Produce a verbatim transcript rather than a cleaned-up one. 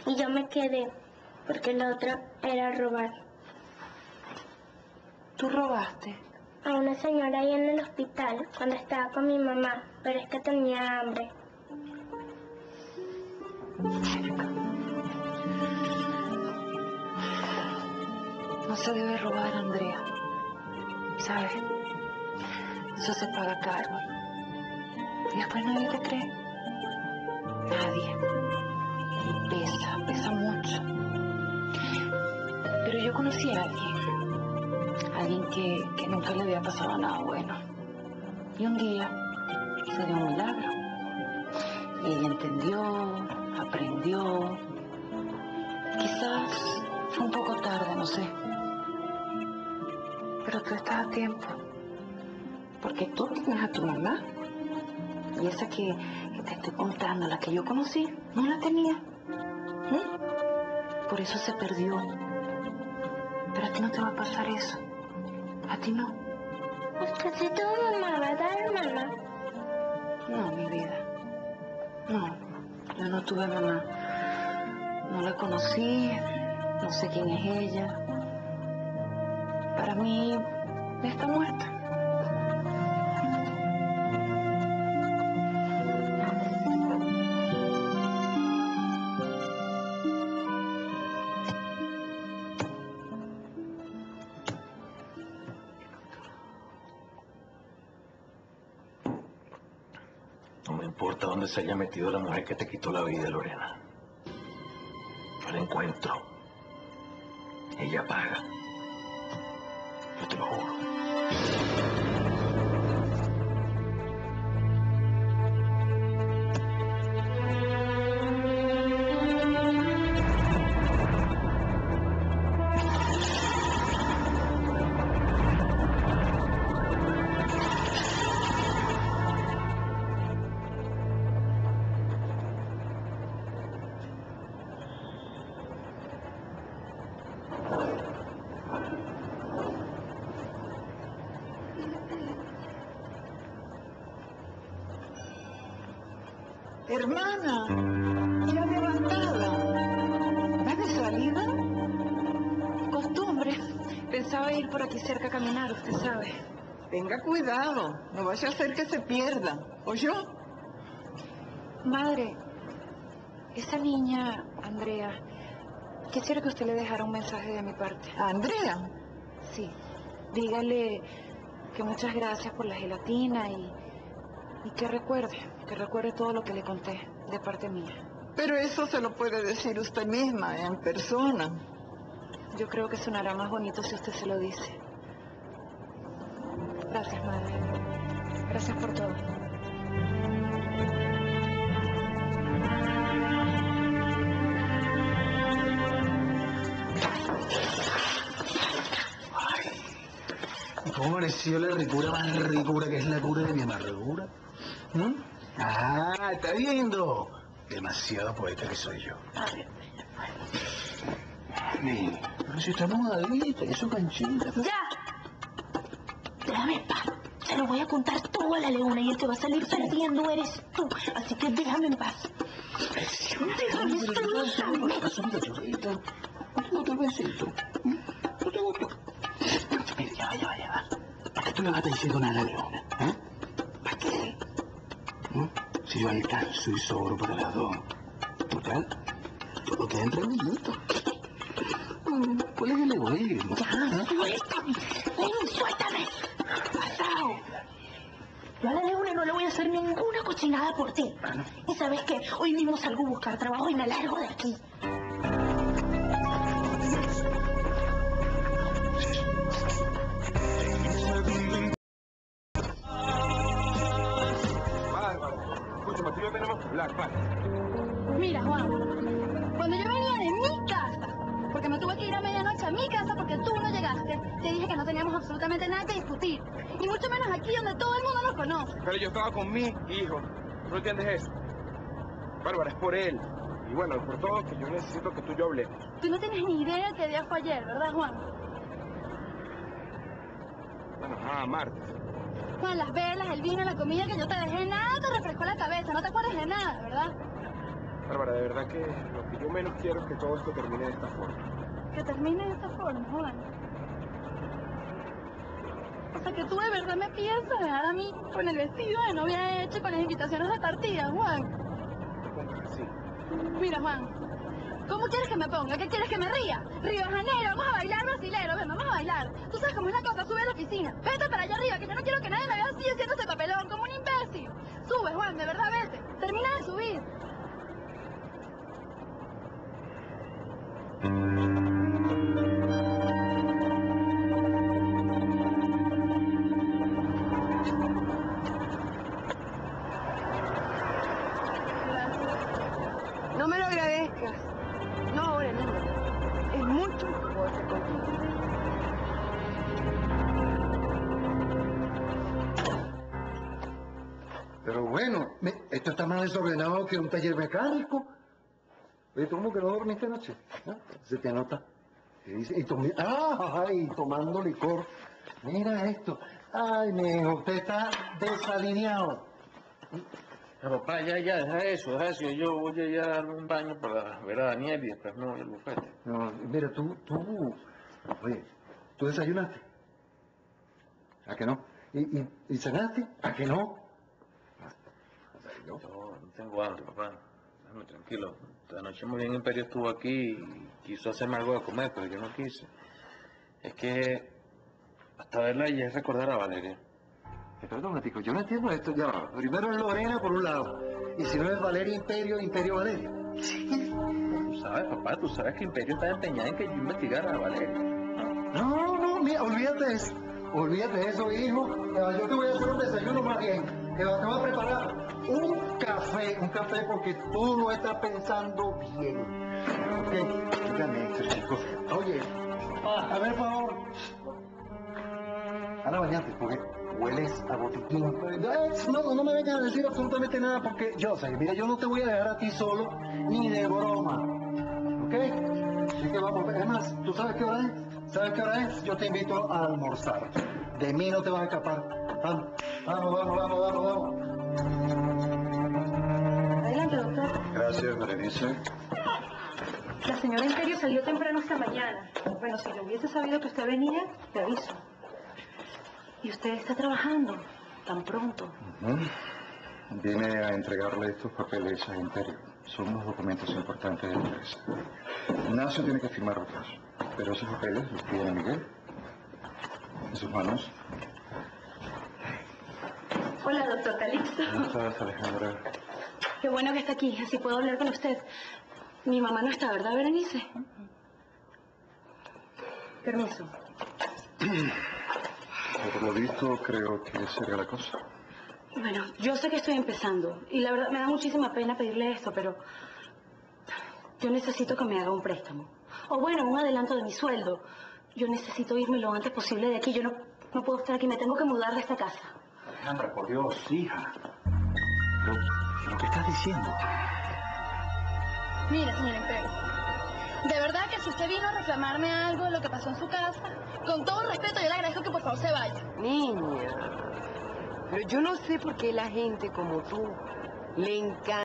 y yo me quedé, porque la otra era robar. ¿Tú robaste? A una señora ahí en el hospital, cuando estaba con mi mamá, pero es que tenía hambre. No se debe robar, Andrea. ¿Sabes? Eso se paga caro. Y después nadie te cree. Nadie. Y pesa, pesa mucho. Pero yo conocí a alguien. Alguien que, que nunca le había pasado nada bueno. Y un día se dio un milagro. Y ella entendió, aprendió. Quizás fue un poco tarde, no sé. Pero tú estás a tiempo. Porque tú tienes a tu mamá. Y esa que, que te estoy contando, la que yo conocí, no la tenía. ¿Mm? Por eso se perdió. Pero a ti no te va a pasar eso. A ti no. Usted sí tuvo mamá, ¿verdad, hermana? No, mi vida. No, yo no tuve mamá. No la conocí, no sé quién es ella. Para mí, está muerta. No me importa dónde se haya metido la mujer que te quitó la vida, Lorena. Yo la encuentro. Ella paga. Yo te lo juro. Hermana, ya levantada. ¿Vas de salida? Costumbre. Pensaba ir por aquí cerca a caminar, usted sabe. Tenga cuidado, no vaya a hacer que se pierda. ¿Oyó? Madre, esa niña, Andrea, quisiera que usted le dejara un mensaje de mi parte. ¿A Andrea? Sí. Dígale que muchas gracias por la gelatina y, y que recuerde, que recuerde todo lo que le conté de parte mía. Pero eso se lo puede decir usted misma, en persona. Yo creo que sonará más bonito si usted se lo dice. Gracias, madre. Gracias por todo. ¿Y cómo pareció la ricura más ricura que es la cura de mi amargura? ¿Mm? Ah, ¿está viendo? Demasiado poeta que soy yo. Mami, pero si está mojadita, eso canchita. ¡Ya! Déjame en paz. Se lo voy a contar todo a la leona y el que va a salir perdiendo eres tú. Así que déjame en paz. Déjame soltarme. Pasó, chorrito. ¿No te gustó el besito? ¿No te gustó? Mira, ya va, ya va, ya va. ¿Para qué tú le vas a estar diciendo nada a la leona? ¿Eh? ¿Para qué? ¿Mm? Si yo alcanzo y sobro para las dos. Total, todo queda entre amiguitos. ¿Cuál es el egoísmo? Ya, suéltame. Ven, suéltame. Pasado. Yo a la leona no le voy a hacer ninguna cochinada por ti. Y sabes qué, hoy mismo salgo a buscar trabajo y me largo de aquí. Escúchame, tú y yo tenemos Black Pack. Mira, Juan, cuando yo venía de mi casa, porque me tuve que ir a medianoche a mi casa porque tú no llegaste, te dije que no teníamos absolutamente nada que discutir. Y mucho menos aquí donde todo el mundo nos conoce. Pero yo estaba con mi hijo. ¿No entiendes eso? Bárbara, es por él. Y bueno, por todo que yo necesito que tú y yo hablemos. Tú no tienes ni idea de qué día fue ayer, ¿verdad, Juan? Bueno, ah, martes. Juan, las velas, el vino, la comida que yo te dejé, nada te refrescó la cabeza. No te acuerdas de nada, ¿verdad? Bárbara, de verdad que lo que yo menos quiero es que todo esto termine de esta forma. Que termine de esta forma, Juan. O sea, que tú de verdad me piensas dejar a mí con el vestido de novia hecho y con las invitaciones de partida, Juan. No pongas así. Mira, Juan, ¿cómo quieres que me ponga? ¿Qué quieres que me ría? Río de Janeiro, vamos a bailar brasilero, ven, vamos a bailar. Tú sabes cómo es la cosa, sube a la oficina. Vete para allá arriba, que yo no quiero que nadie me vea así haciendo este papelón, como un imbécil. Sube, Juan, de verdad, vete. Termina de subir. No me lo agradezcas. No ahora, no. Es mucho mejor que contigo. Pero bueno, me- esto está más desordenado que un taller mecánico. Oye, ¿tú cómo que no dormiste anoche? ¿Ah? Se te nota. ¿Qué dice? Y tomi- ¡Ah! ¡Ay! Tomando licor. Mira esto. Ay, mi hijo, usted está desalineado. Pero papá, ya, ya, deja eso, deja eso. Yo voy a ir a darme un baño para ver a Daniel y después me voy al bufete. No, mira, tú, tú, oye, ¿tú desayunaste? ¿A que no? ¿Y, y, y cenaste? ¿A que no? No, no tengo hambre, papá. Déjame tranquilo. Anoche muy bien Imperio estuvo aquí y quiso hacerme algo de comer, pero yo no quise. Es que hasta verla ya es recordar a Valeria. Espera un momentico, yo no entiendo esto. Ya va. Primero es Lorena por un lado. Y si no es Valeria Imperio, Imperio Valeria. Tú sabes, papá, tú sabes que Imperio está empeñada en que yo investigara a Valeria. No, no, no, mira, olvídate de eso. Olvídate de eso, hijo. Eh, Yo te voy a hacer un desayuno más bien. Te va- te voy a preparar un café, un café porque tú lo estás pensando bien. ¿Ok? Dígame esto, chicos. Oye, a ver, por favor. Anda, bañate, porque hueles a botiquín. Eh, No, no me vengas a decir absolutamente nada porque yo sé, mira, yo no te voy a dejar a ti solo ni de broma. ¿Ok? Así que vamos, es más, ¿tú sabes qué hora es? ¿Sabes qué hora es? Yo te invito a almorzar. De mí no te vas a escapar. Vamos, vamos, vamos, vamos, vamos. vamos. Adelante, doctor. Gracias, Berenice. La señora Imperio salió temprano esta mañana. Bueno, si yo hubiese sabido que usted venía, te aviso. ¿Y usted está trabajando tan pronto? Ujú. Vine a entregarle estos papeles a Imperio. Son unos documentos importantes de la empresa. Ignacio tiene que firmar otros, pero esos papeles los tiene Miguel en sus manos. Hola, doctor Calixto. ¿Cómo estás, Alejandra? Qué bueno que está aquí, así puedo hablar con usted. Mi mamá no está, ¿verdad, Berenice? Permiso. Por lo visto, creo que sería la cosa. Bueno, yo sé que estoy empezando y la verdad me da muchísima pena pedirle esto, pero yo necesito que me haga un préstamo. O bueno, un adelanto de mi sueldo. Yo necesito irme lo antes posible de aquí. Yo no, no puedo estar aquí, me tengo que mudar de esta casa. Alejandra, por Dios, hija. Pero, ¿pero qué estás diciendo? Mira, señor Imperio, de verdad que si usted vino a reclamarme algo de lo que pasó en su casa, con todo respeto yo le agradezco que por favor se vaya. Niña, pero yo no sé por qué la gente como tú le encanta